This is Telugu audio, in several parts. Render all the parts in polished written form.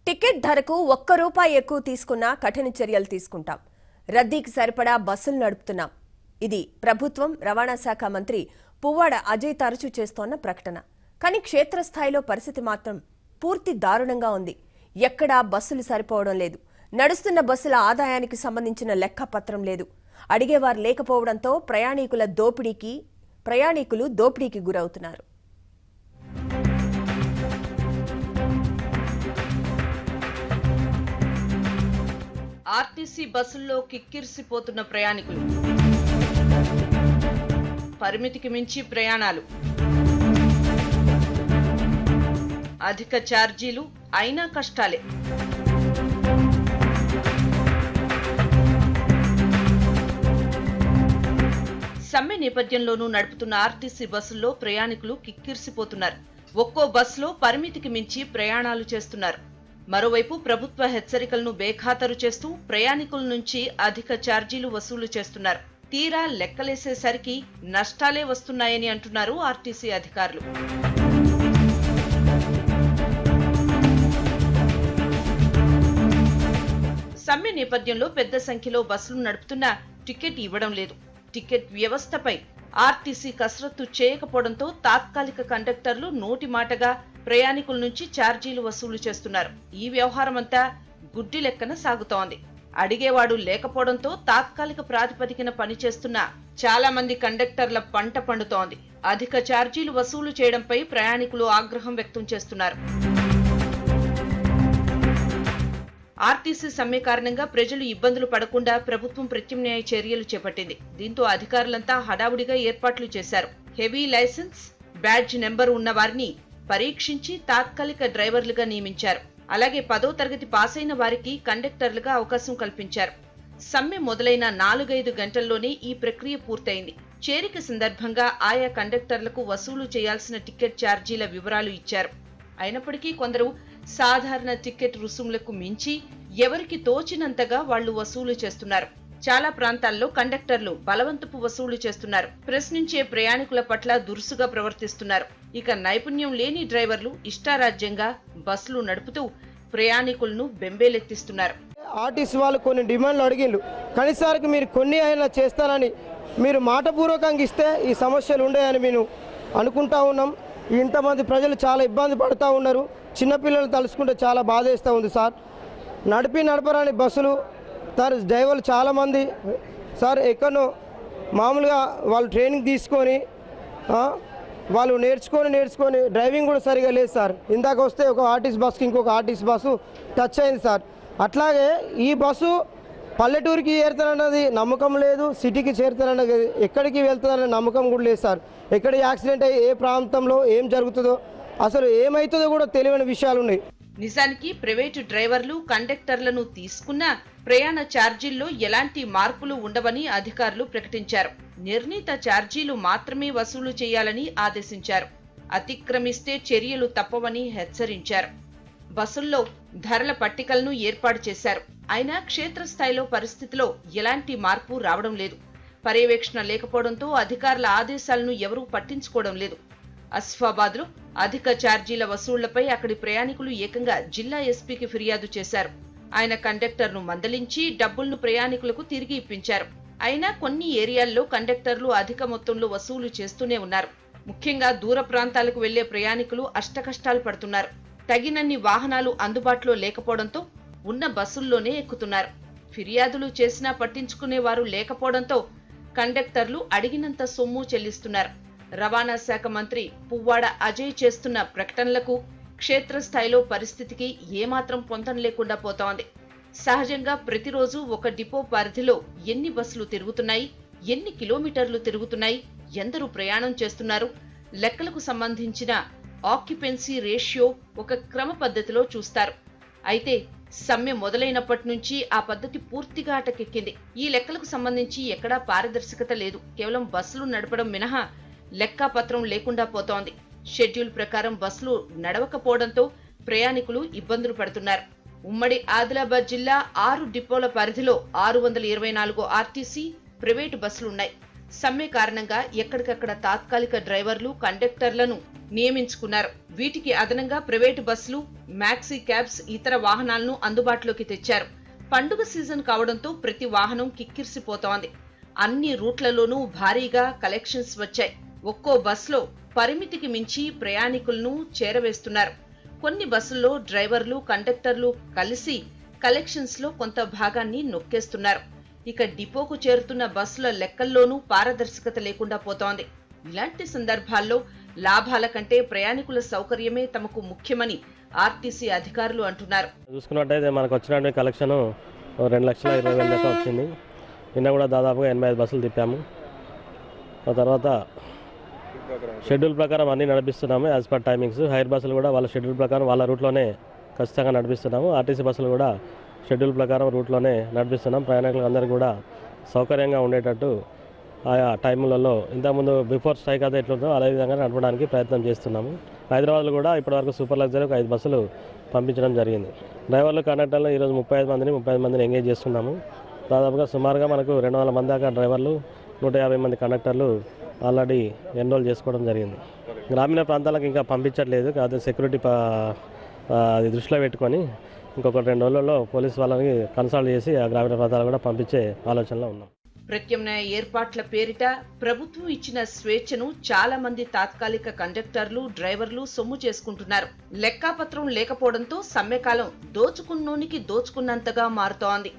టికెట్ ధరకు ₹1 ఎక్కువ తీసుకున్నా కఠిన చర్యలు తీసుకుంటాం. రద్దీకి సరిపడా బస్సులు నడుపుతున్నాం. ఇది ప్రభుత్వం రవాణా శాఖ మంత్రి పువ్వాడ అజయ్ తరచూ చేస్తోన్న ప్రకటన. కానీ క్షేత్రస్థాయిలో పరిస్థితి మాత్రం పూర్తి దారుణంగా ఉంది. ఎక్కడా బస్సులు సరిపోవడం లేదు. నడుస్తున్న బస్సుల ఆదాయానికి సంబంధించిన లెక్కపత్రం లేదు. అడిగేవారు లేకపోవడంతో ప్రయాణికులు దోపిడీకి గురవుతున్నారు. ఆర్టీసీ బస్సుల్లో కిక్కిరిసిపోతున్న ప్రయాణికులు, పరిమితికి మించి ప్రయాణాలు, అధిక ఛార్జీలు అయినా కష్టాలే. సమ్మె నేపథ్యంలోనూ నడుపుతున్న ఆర్టీసీ బస్సుల్లో ప్రయాణికులు కిక్కిరిసిపోతున్నారు. ఒక్కో బస్సులో పరిమితికి మించి ప్రయాణాలు చేస్తున్నారు. మరోవైపు ప్రభుత్వ హెచ్చరికలను బేఖాతరు చేస్తూ ప్రయాణికుల నుంచి అధిక ఛార్జీలు వసూలు చేస్తున్నారు. తీరా లెక్కలేసేసరికి నష్టాలే వస్తున్నాయని అంటున్నారు ఆర్టీసీ అధికారులు. సమ్మె నేపథ్యంలో పెద్ద సంఖ్యలో బస్సులు నడుపుతున్నా టికెట్ ఇవ్వడం లేదు. టికెట్ వ్యవస్థపై ఆర్టీసీ కసరత్తు చేయకపోవడంతో తాత్కాలిక కండక్టర్లు నోటి మాటగా ప్రయాణికుల నుంచి ఛార్జీలు వసూలు చేస్తున్నారు. ఈ వ్యవహారమంతా గుడ్డి లెక్కన సాగుతోంది. అడిగేవాడు లేకపోవడంతో తాత్కాలిక ప్రాతిపదికన పనిచేస్తున్న చాలా మంది కండక్టర్ల పంట పండుతోంది. అధిక ఛార్జీలు వసూలు చేయడంపై ప్రయాణికులు ఆగ్రహం వ్యక్తం చేస్తున్నారు. ఆర్టీసీ సమ్మె కారణంగా ప్రజలు ఇబ్బందులు పడకుండా ప్రభుత్వం ప్రత్యామ్నాయ చర్యలు చేపట్టింది. దీంతో అధికారులంతా హడావుడిగా ఏర్పాట్లు చేశారు. హెవీ లైసెన్స్, బ్యాడ్జ్ నెంబర్ ఉన్న వారిని పరీక్షించి తాత్కాలిక డ్రైవర్లుగా నియమించారు. అలాగే 10వ తరగతి పాస్ అయిన వారికి కండక్టర్లుగా అవకాశం కల్పించారు. సమ్మె మొదలైన 4-5 గంటల్లోనే ఈ ప్రక్రియ పూర్తయింది. చేరిక సందర్భంగా ఆయా కండక్టర్లకు వసూలు చేయాల్సిన టికెట్ ఛార్జీల వివరాలు ఇచ్చారు. అయినప్పటికీ కొందరు సాధారణ టికెట్ రుసుములకు మించి ఎవరికి తోచినంతగా వాళ్లు వసూలు చేస్తున్నారు. చాలా ప్రాంతాల్లో కండక్టర్లు బలవంతపు వసూలు చేస్తున్నారు. ప్రశ్నించే ప్రయాణికుల పట్ల దురుసుగా ప్రవర్తిస్తున్నారు. ఇక నైపుణ్యం లేని డ్రైవర్లు ఇష్టారాజ్యంగా బస్సులు నడుపుతూ ప్రయాణికులను బెంబేలెత్తిస్తున్నారు. ఆర్టీసీ వాళ్ళు కొన్ని డిమాండ్లు అడిగిండ్రు. కనీసానికి మీరు కొన్ని అయినా చేస్తారని మీరు మాటపూర్వకంగా ఇస్తే ఈ సమస్యలు ఉండేయని మేము అనుకుంటా ఉన్నాం. ఇంతమంది ప్రజలు చాలా ఇబ్బంది పడుతూ ఉన్నారు. చిన్నపిల్లలు తలుచుకుంటే చాలా బాధేస్తూ ఉంది సార్. నడపరాని బస్సులు సార్, డ్రైవర్లు చాలామంది సార్ ఎక్కడో మామూలుగా వాళ్ళు ట్రైనింగ్ తీసుకొని వాళ్ళు నేర్చుకొని డ్రైవింగ్ కూడా సరిగా లేదు సార్. ఇందాక వస్తే ఒక ఆర్టీసీ బస్సుకి ఇంకొక ఆర్టీసీ బస్సు టచ్ అయింది సార్. అట్లాగే ఈ బస్సు పల్లెటూరికి చేరుతానన్నది నమ్మకం లేదు, సిటీకి చేరుతానన్నది ఎక్కడికి వెళ్తుందన్న నమ్మకం కూడా లేదు సార్. ఎక్కడ యాక్సిడెంట్ అయ్యి ఏ ప్రాంతంలో ఏం జరుగుతుందో అసలు ఏమవుతుందో కూడా తెలియని విషయాలు ఉన్నాయి. నిజానికి ప్రైవేటు డ్రైవర్లు కండక్టర్లను తీసుకున్న ప్రయాణ ఛార్జీల్లో ఎలాంటి మార్పులు ఉండవని అధికారులు ప్రకటించారు. నిర్ణీత ఛార్జీలు మాత్రమే వసూలు చేయాలని ఆదేశించారు. అతిక్రమిస్తే చర్యలు తప్పవని హెచ్చరించారు. బస్సుల్లో ధరల పట్టికలను ఏర్పాటు చేశారు. అయినా క్షేత్రస్థాయిలో పరిస్థితిలో ఎలాంటి మార్పు రావడం లేదు. పర్యవేక్షణ లేకపోవడంతో అధికారుల ఆదేశాలను ఎవరూ పట్టించుకోవడం లేదు. అసిఫాబాద్లో అధిక ఛార్జీల వసూళ్లపై అక్కడి ప్రయాణికులు ఏకంగా జిల్లా ఎస్పీకి ఫిర్యాదు చేశారు. ఆయన కండక్టర్ను మందలించి డబ్బులను ప్రయాణికులకు తిరిగి ఇప్పించారు. అయినా కొన్ని ఏరియాల్లో కండక్టర్లు అధిక మొత్తంలో వసూలు చేస్తూనే ఉన్నారు. ముఖ్యంగా దూర ప్రాంతాలకు వెళ్లే ప్రయాణికులు అష్టకష్టాలు పడుతున్నారు. తగినన్ని వాహనాలు అందుబాటులో లేకపోవడంతో ఉన్న బస్సుల్లోనే ఎక్కుతున్నారు. ఫిర్యాదులు చేసినా పట్టించుకునేవారు లేకపోవడంతో కండక్టర్లు అడిగినంత సొమ్ము చెల్లిస్తున్నారు. రవాణా శాఖ మంత్రి పువ్వాడ అజయ్ చేస్తున్న ప్రకటనలకు క్షేత్రస్థాయిలో పరిస్థితికి ఏమాత్రం పొంతం లేకుండా పోతోంది. సహజంగా ప్రతిరోజు ఒక డిపో పరిధిలో ఎన్ని బస్సులు తిరుగుతున్నాయి, ఎన్ని కిలోమీటర్లు తిరుగుతున్నాయి, ఎందరూ ప్రయాణం చేస్తున్నారు, లెక్కలకు సంబంధించిన ఆక్యుపెన్సీ రేషియో ఒక క్రమ పద్ధతిలో చూస్తారు. అయితే సమ్మె మొదలైనప్పటి నుంచి ఆ పద్ధతి పూర్తిగా అటకెక్కింది. ఈ లెక్కలకు సంబంధించి ఎక్కడా పారదర్శకత లేదు. కేవలం బస్సులు నడపడం మినహా లెక్కాపత్రం లేకుండా పోతోంది. షెడ్యూల్ ప్రకారం బస్సులు నడవకపోవడంతో ప్రయాణికులు ఇబ్బందులు పడుతున్నారు. ఉమ్మడి ఆదిలాబాద్ జిల్లా 6 డిపోల పరిధిలో 624 ఆర్టీసీ, ప్రైవేటు బస్సులున్నాయి. సమ్మె కారణంగా ఎక్కడికక్కడ తాత్కాలిక డ్రైవర్లు, కండక్టర్లను నియమించుకున్నారు. వీటికి అదనంగా ప్రైవేటు బస్సులు, మ్యాక్సీ క్యాబ్స్, ఇతర వాహనాలను అందుబాటులోకి తెచ్చారు. పండుగ సీజన్ కావడంతో ప్రతి వాహనం కిక్కిరిసిపోతోంది. అన్ని రూట్లలోనూ భారీగా కలెక్షన్స్ వచ్చాయి. ఒక్కో బస్సులో పరిమితికి మించి ప్రయాణికులను చేరవేస్తున్నారు. కొన్ని బస్సుల్లో డ్రైవర్లు, కండక్టర్లు కలిసి కలెక్షన్స్ లో కొంత భాగాన్ని నొక్కేస్తున్నారు. ఇక డిపోకు చేరుతున్న బస్సుల లెక్కల్లోనూ పారదర్శకత లేకుండా పోతోంది. ఇలాంటి సందర్భాల్లో లాభాల కంటే ప్రయాణికుల సౌకర్యమే తమకు ముఖ్యమని ఆర్టీసీ అధికారులు అంటున్నారు. చూసుకున్నట్టయితే మనకు వచ్చినటువంటి కలెక్షన్ 2,20,000 దాకా వచ్చింది. నిన్న కూడా దాదాపుగా 85 బస్సులు తిప్పాము. ఆ తర్వాత షెడ్యూల్ ప్రకారం అన్నీ నడిపిస్తున్నాము. యాజ్ పర్ టైమింగ్స్ హైర్ బస్సులు కూడా వాళ్ళ షెడ్యూల్ ప్రకారం వాళ్ళ రూట్లోనే ఖచ్చితంగా నడిపిస్తున్నాము. ఆర్టీసీ బస్సులు కూడా షెడ్యూల్ ప్రకారం రూట్లోనే నడిపిస్తున్నాం. ప్రయాణికులకు అందరికీ కూడా సౌకర్యంగా ఉండేటట్టు ఆయా టైములలో ఇంతకుముందు బిఫోర్ స్ట్రైక్ అయితే ఎట్లుందో అదే విధంగా నడపడానికి ప్రయత్నం చేస్తున్నాము. హైదరాబాద్లో కూడా ఇప్పటివరకు సూపర్ లగ్జరీ ఒక 5 బస్సులు పంపించడం జరిగింది. డ్రైవర్లు, కండక్టర్లు ఈరోజు 35 మందిని ఎంగేజ్ చేస్తున్నాము. దాదాపుగా సుమారుగా మనకు 200 మంది దాకా డ్రైవర్లు, 150 మంది కండక్టర్లు ఆల్రెడీ ఎన్రోల్ చేసుకోవడం జరిగింది. గ్రామీణ ప్రాంతాలకు ఇంకా పంపించట్లేదు. కాదు సెక్యూరిటీ అది దృష్టిలో పెట్టుకొని ఇంకొక 2 రోజులలో పోలీసు వాళ్ళని కన్సల్ట్ చేసి ఆ గ్రామీణ ప్రాంతాలు కూడా పంపించే ఆలోచనలో ఉన్నాం. ప్రత్యామ్నాయ ఏర్పాట్ల పేరిట ప్రభుత్వం ఇచ్చిన స్వేచ్ఛను చాలా మంది తాత్కాలిక కండక్టర్లు, డ్రైవర్లు సొమ్ము చేసుకుంటున్నారు. లెక్కాపత్రం లేకపోవడంతో సమ్మెకాలం దోచుకున్నోనికి దోచుకున్నంతగా మారుతోంది.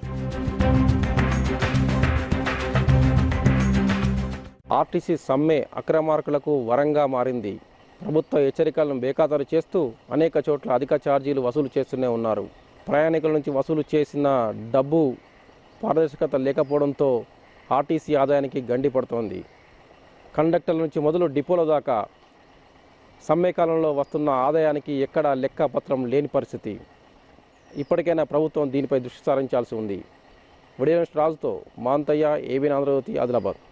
ఆర్టీసీ సమ్మె అక్రమార్కులకు వరంగా మారింది. ప్రభుత్వ హెచ్చరికలను బేఖాతరు చేస్తూ అనేక చోట్ల అధిక ఛార్జీలు వసూలు చేస్తూనే ఉన్నారు. ప్రయాణికుల నుంచి వసూలు చేసిన డబ్బు పారదర్శకత లేకపోవడంతో ఆర్టీసీ ఆదాయానికి గండి పడుతోంది. కండక్టర్ల నుంచి మొదలు డిపోల దాకా సమ్మె కాలంలో వస్తున్న ఆదాయానికి ఎక్కడా లెక్కపత్రం లేని పరిస్థితి. ఇప్పటికైనా ప్రభుత్వం దీనిపై దృష్టి సారించాల్సి ఉంది. విడియో రాజుతో మాంతయ్య, ఏబీ ఆంధ్రజ్యోతి, ఆదిలాబాద్.